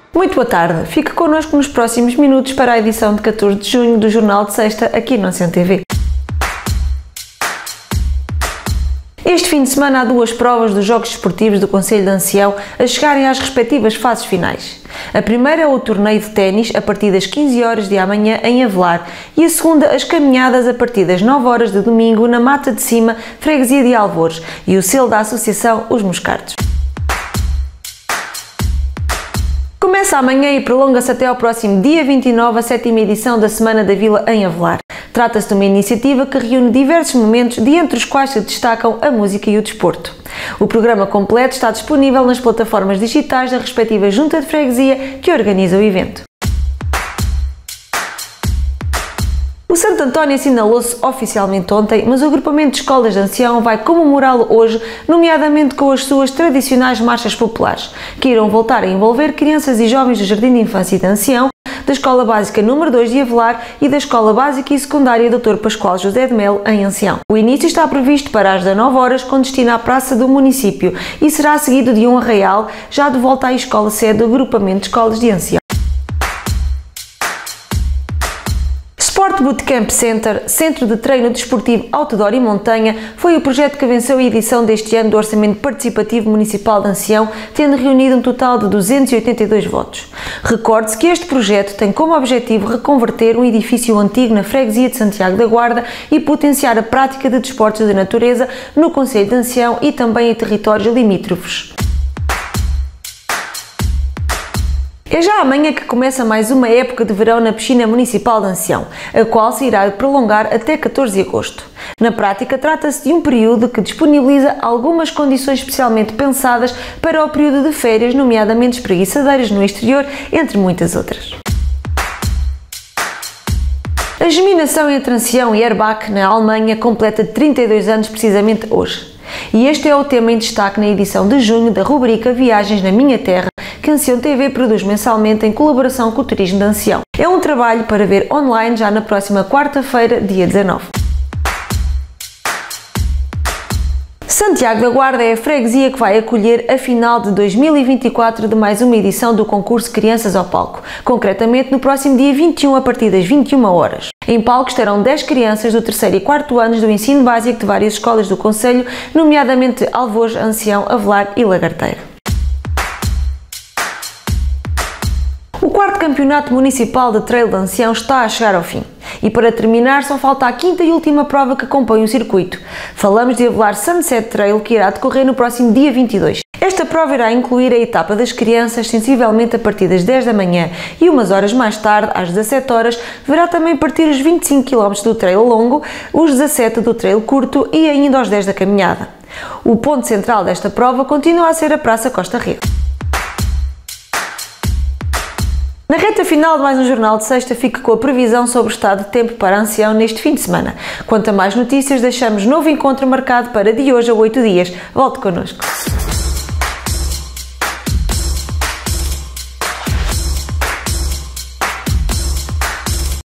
Muito boa tarde, fique connosco nos próximos minutos para a edição de 14 de junho do Jornal de Sexta aqui na Ancião TV. Este fim de semana há duas provas dos Jogos Desportivos do Concelho de Ancião a chegarem às respectivas fases finais. A primeira é o torneio de ténis a partir das 15 horas de amanhã em Avelar e a segunda as caminhadas a partir das 9 horas de domingo na Mata de Cima, freguesia de Alvores e o selo da Associação Os Moscardos. Começa amanhã e prolonga-se até ao próximo dia 29 a 7ª edição da Semana da Vila em Avelar. Trata-se de uma iniciativa que reúne diversos momentos, dentre os quais se destacam a música e o desporto. O programa completo está disponível nas plataformas digitais da respectiva Junta de Freguesia que organiza o evento. O Santo António assinalou-se oficialmente ontem, mas o agrupamento de escolas de Ancião vai comemorá-lo hoje, nomeadamente com as suas tradicionais marchas populares, que irão voltar a envolver crianças e jovens do Jardim de Infância de Ancião, da Escola Básica número 2 de Avelar e da Escola Básica e Secundária Dr. Pascoal José de Melo, em Ancião. O início está previsto para as 19 horas, com destino à praça do município, e será seguido de um arraial, já de volta à escola sede do agrupamento de escolas de Ancião. Sport Bootcamp Center, Centro de Treino Desportivo Outdoor e Montanha, foi o projeto que venceu a edição deste ano do Orçamento Participativo Municipal de Ancião, tendo reunido um total de 282 votos. Recorde-se que este projeto tem como objetivo reconverter um edifício antigo na freguesia de Santiago da Guarda e potenciar a prática de desportos de natureza no concelho de Ancião e também em territórios limítrofes. É já amanhã que começa mais uma época de verão na piscina municipal de Ancião, a qual se irá prolongar até 14 de agosto. Na prática, trata-se de um período que disponibiliza algumas condições especialmente pensadas para o período de férias, nomeadamente espreguiçadeiras no exterior, entre muitas outras. A geminação entre Ancião e Erbach, na Alemanha, completa 32 anos precisamente hoje. E este é o tema em destaque na edição de junho da rubrica Viagens na Minha Terra, que a Ancião TV produz mensalmente em colaboração com o Turismo de Ancião. É um trabalho para ver online já na próxima quarta-feira, dia 19. Santiago da Guarda é a freguesia que vai acolher a final de 2024 de mais uma edição do concurso Crianças ao Palco, concretamente no próximo dia 21 a partir das 21 horas. Em palco estarão 10 crianças do 3º e 4º anos do ensino básico de várias escolas do concelho, nomeadamente Alvores, Ancião, Avelar e Lagarteira. O 4º Campeonato Municipal de Trail de Ancião está a chegar ao fim. E para terminar, só falta a 5ª e última prova que compõe o circuito. Falamos de Avelar Sunset Trail, que irá decorrer no próximo dia 22. Esta prova irá incluir a etapa das crianças, sensivelmente a partir das 10 da manhã, e umas horas mais tarde, às 17 horas, deverá também partir os 25 km do trail longo, os 17 do trail curto e ainda os 10 da caminhada. O ponto central desta prova continua a ser a Praça Costa Rede. Na reta final de mais um Jornal de Sexta, fique com a previsão sobre o estado de tempo para Ancião neste fim de semana. Quanto a mais notícias, deixamos novo encontro marcado para de hoje a 8 dias. Volte connosco.